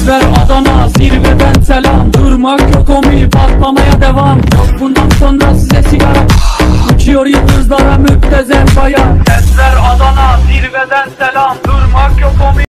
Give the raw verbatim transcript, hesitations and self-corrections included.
Esmer Adana zirveden selam. Durmak yok omi, patlamaya devam. Yok bundan sonra size sigara. Uçuyor yıldızlara müptezel bayan. Esmer Adana zirveden selam. Durmak yok omi.